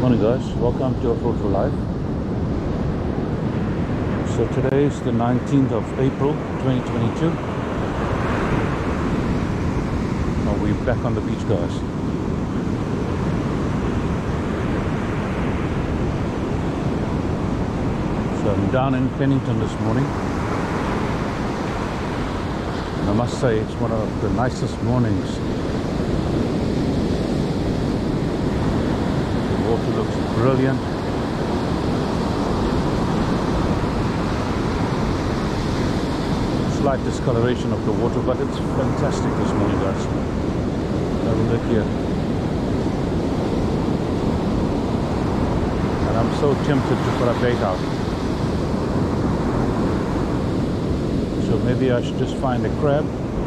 Morning guys, welcome to OFFROAD4LIFE. So today is the 19th of April 2022 and we're back on the beach guys. So I'm down in Pennington this morning and I must say it's one of the nicest mornings. Water looks brilliant. Slight discoloration of the water, but it's fantastic this morning guys. Have a look here. And I'm so tempted to put a bait out. So maybe I should just find a crab,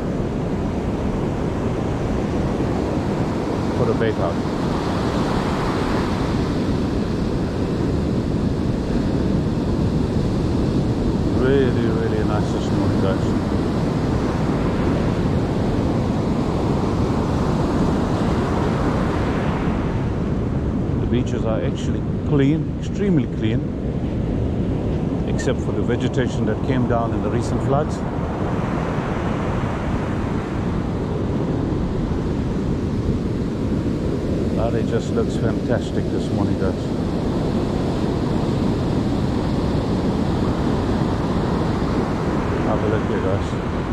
put a bait out. Really nice this morning guys. The beaches are actually clean, extremely clean, except for the vegetation that came down in the recent floods. It just looks fantastic this morning guys. Have a look here guys.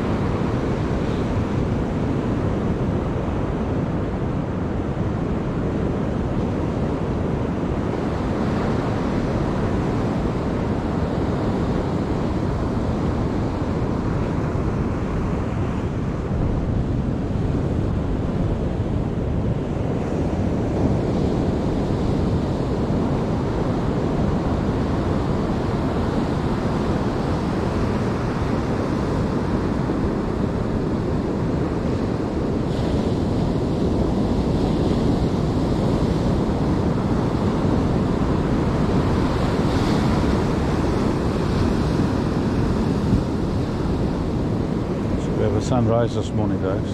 We have a sunrise this morning guys.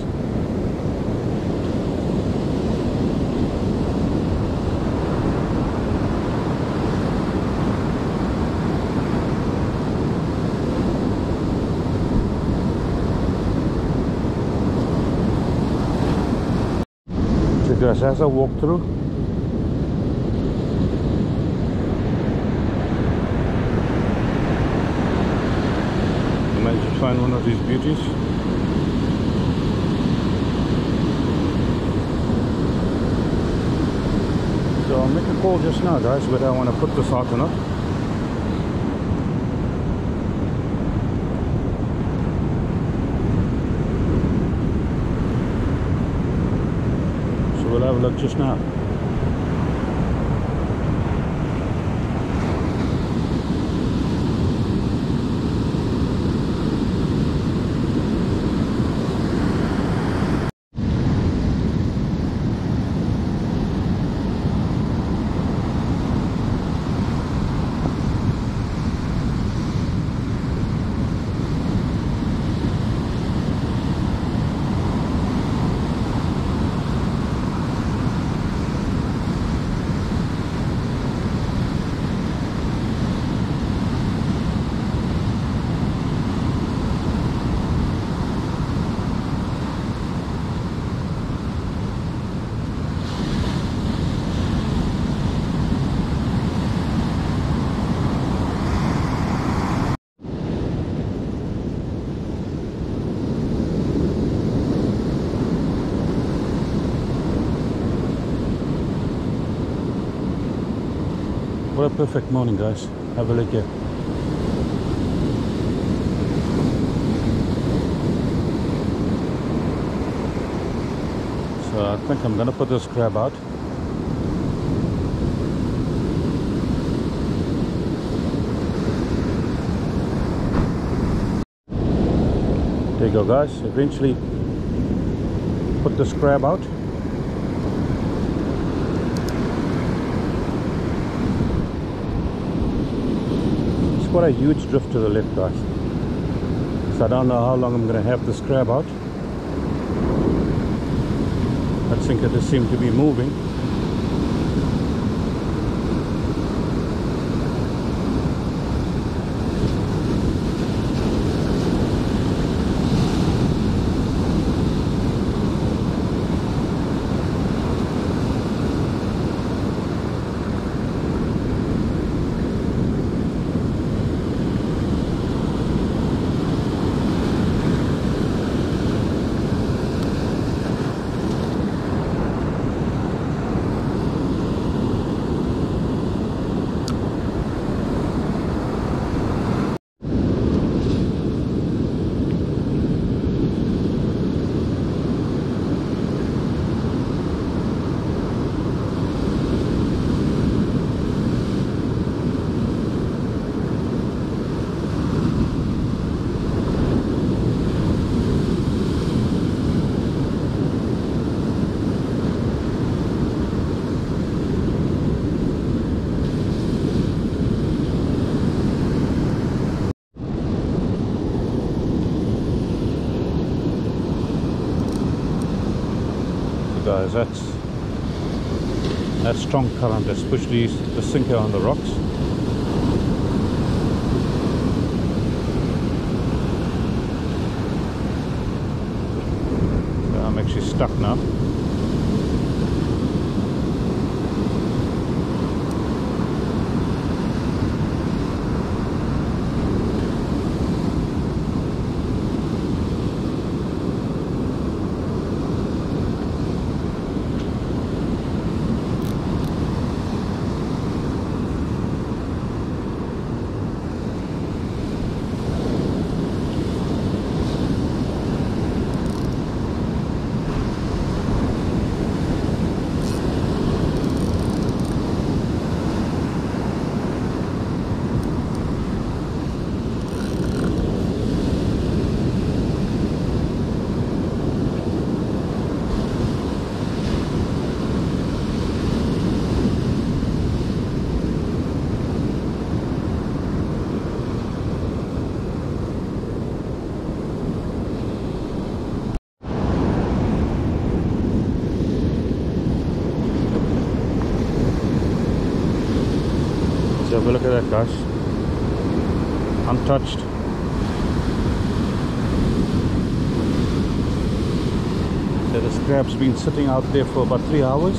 So guys, as I walk through, I managed to find one of these beauties. So I'll make a call just now guys whether I want to put this out or not. So we'll have a look just now. What a perfect morning guys. Have a look here. So I think I'm gonna put this crab out. There you go guys. Eventually put this crab out. Quite a huge drift to the left guys, so I don't know how long I'm going to have this crab out. That sinker just seemed to be moving. guys, that's strong current, especially the sinker on the rocks. So I'm actually stuck now. So have a look at that, guys. Untouched. So the scrap's been sitting out there for about 3 hours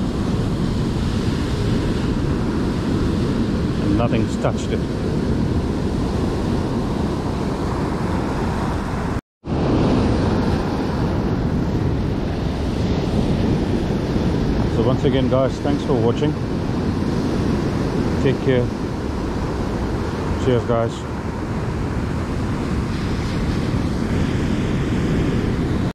and nothing's touched it. So once again, guys, thanks for watching. Take care. Cheers, guys.